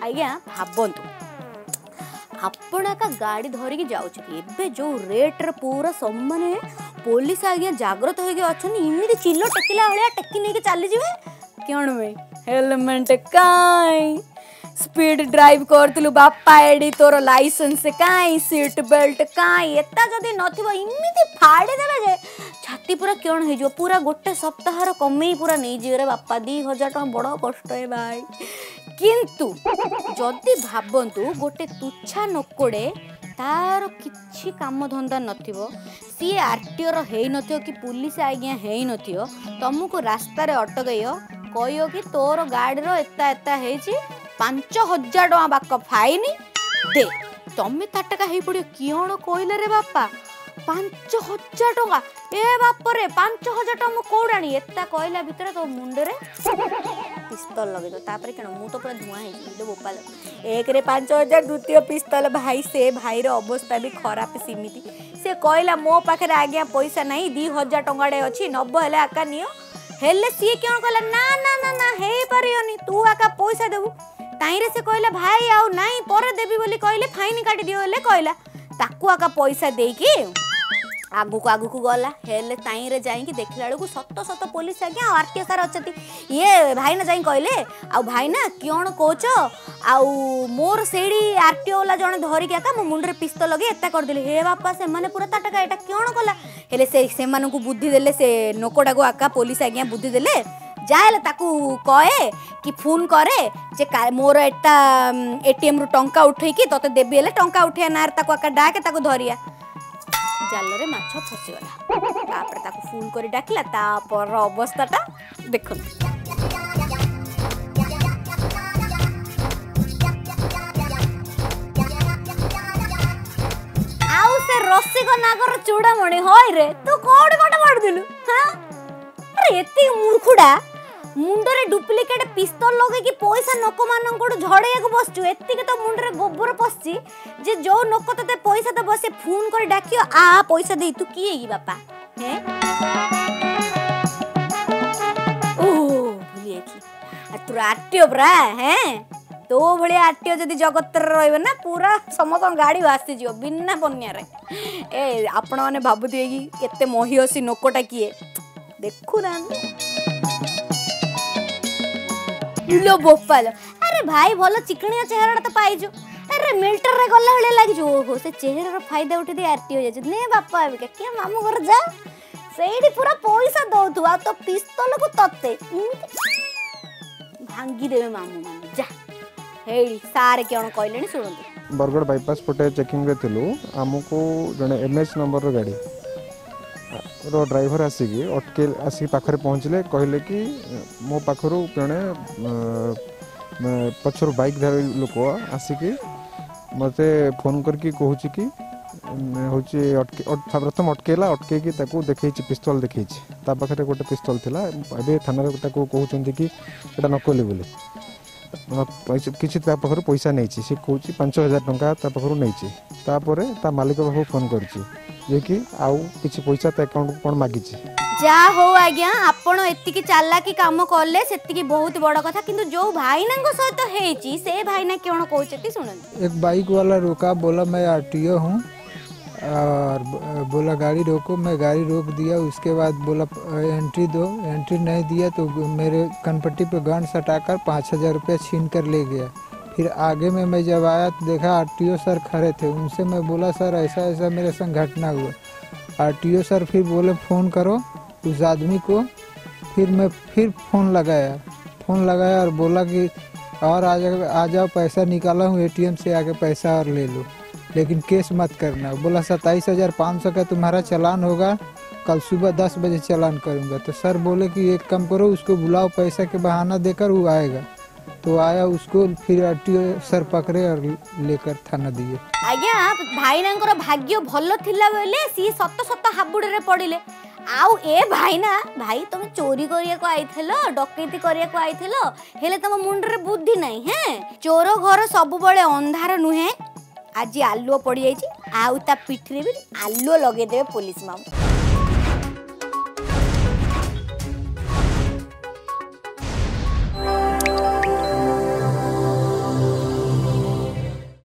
आज्ञा भावतु आपण का गाड़ी धरिकी जाऊे जो रेट रे पूरा सब माने पुलिस आज्ञा जागृत होमती चिल टेकिला भाया टेकी नहीं चली जाए कौन भाई हेलमेट काई स्पीड ड्राइव करथिलु बापा एडी तोर लाइसेंस काई सीट बेल्ट काई एता जदी नथिबो इमिति फाड़ी देबे जे छाती पूरा क्यों हो पूरा गोटे सप्ताहर कमे पूरा नहीं जीवे रे बापा 2000 टका बड़ कष्ट है भाई किंतु जदि भावंतु गोटे तुच्छा नकोड़े तार किछि काम धंदा नथिबो सी आरटीओ रो हेई नथियो कि पुलिस आज्ञा हेई नथियो तुमको रास्ता रे अटकइयो कहियो कि तोर गाड़ी रो एता एता हेची 5000 टका बाक फाइन दे तमे ताटका हेई पड़ियो कियोण कहले रे बापा 5000 टका ए बाप रे 5000 टका मु कोडाणी एता कहला भितर तो मुंडे रे पिस्तल लगे दो तापर केन मु तो पूरा धुआं हे दो गोपाल एक रे 5000 द्वितीय पिस्तल भाई से भाई रो अवस्था भी खराब सीमिति से कहला मो पाखे आज्ञा पैसा नहीं 2000 टका डे अछि 90 हेले आका नियो हेले सी क्यों कहला ना ना ना ना हे परियोनी तू आका पैसा देबू ताईरे से कहला भाई आउ नाही पर देबी बोली कहले फाइन काटी दियो हेले कहला ताकू आका पैसा देकी आगु को गला हेले ताई रे जाई कि देखला बेलू सत सत पुलिस आज्ञा आरटीओ सार अच्छी ये भाई ना जाई कहले आ भाई ना कियोण कोच आउ मोर सेड़ी आरटीओ वाला जने धरिक आका मो मुंडरे पिस्तल लगे एता कर देले हे बापा से माने पूरा ताटका एटा कियोण कला हेले से मानन को बुद्धि देले से नोकोडा को आका पुलिस आज्ञा बुद्धि देले जाले ताकू कहे कि फोन करे जे मोर एटा एटीएम रु टंका उठे कि तते देबी हेले टंका उठे नार ताकू आका डाके ताकू धरिया जाल रे माछ फसीगला तापर ताकू फोन करी डाकिला तापर अवस्थाटा देखो आउ से रसिक नागर चूड़ामणि होय रे तू कोड कोड मार दिलु हां अरे एती मूर्खुडा मुंडरे डुप्लिकेट पिस्तल लगे कि पैसा नोक मान को झड़े को बसचु एति के तो मुंडरे गोबर पसची जे जो नोक तते पैसा दबो से फोन कर डाकियो आ पैसा दे तू किए की बापा हैं ओ भूलिए की आ तू आरटीओ ब्रा हैं तो भले आरटीओ जदी जगत रे रहबे ना पूरा समस्त गाड़ी वासी जियो बिना बन्या रे ए आपण माने भाबुथिए कि केते मोहियोसी नोकोटा किए देखु ना लो गोपाल अरे भाई भलो चिकनिया चेहरा तो पाइजो अरे मिल्टर रे गला हले लागि जो ओहो से चेहरा रो फायदा उठी दे आरटीओ जे ने बापा आबे के मामू घर जा सेडी पूरा पैसा दउथु आ तो पिस्तल को तते भांगी देबे मामू माने जा हेई सारे केन कहलेनी सुनंतु बरगड़ बाईपास पटे चेकिंग रे थिलु हमको जने एमएस नंबर रो गाड़ी रो ड्राइवर आसिकी अटके आसी पाखरे पहुँचले कहले कि मो पाखरु जने पछर बाइक धारी लोक आसिकी मते फोन करके कहूची कि होची प्रथम अटकेला अटके कि ताको देखैछि पिस्तल देखैछि ता पाखरे गोटे पिस्तल थिला एबे थाना रे ताको कहउचंती कि एटा नकली बोले किसी पाखर पैसा नहीं सी कौच 5000 टंका पाखर नहीं तापर ता मालिक पाख फोन कर कि आउ किसी पैसा अकाउंट को कौन मागी जा हो आज्ञा आपण एतिकी चालाकी काम कले सेतिकी बहुत बड़ कथा किंतु जो भाईना सहित हेची से भाईना केण कहउचती सुनन एक बाइक वाला रोका बोला मैं आरटीओ हूँ और बोला गाड़ी रोको मैं गाड़ी रोक दिया उसके बाद बोला एंट्री दो एंट्री नहीं दिया तो मेरे कनपट्टी पे गन सटाकर 5000 रुपया छीन कर ले गया। फिर आगे में मैं जब आया तो देखा आरटीओ सर खड़े थे उनसे मैं बोला सर ऐसा ऐसा मेरे संग घटना हुआ। आरटीओ सर फिर बोले फ़ोन करो उस आदमी को। फिर मैं फिर फ़ोन लगाया और बोला कि और आ जाओ पैसा निकाला हूँ एटीएम से आके पैसा और ले लो लेकिन केस मत करना। बोला 27,500 का तुम्हारा चालान होगा कल सुबह 10 बजे चालान करूँगा। तो सर बोले कि एक काम करो उसको बुलाओ पैसा के बहाना देकर वो आएगा। तो आया उसको फिर आरटीओ सर पकड़े और लेकर थाना दिए। आज्ञा भाईना भाग्य भल थिला बेले सी सत सत हाबुड़े रे पड़िले आउ ए भाईना भाई तुम चोरी करिया को आइथलो डकैती करिया को आइथलो हेले तुम मुंड रे बुद्धि नहीं है। चोर घर सब बळे अंधार नुहे आज आलुओ पड़ जाइए आउ ता पिठरे भी आलुओ लगे देवे पुलिस मामू।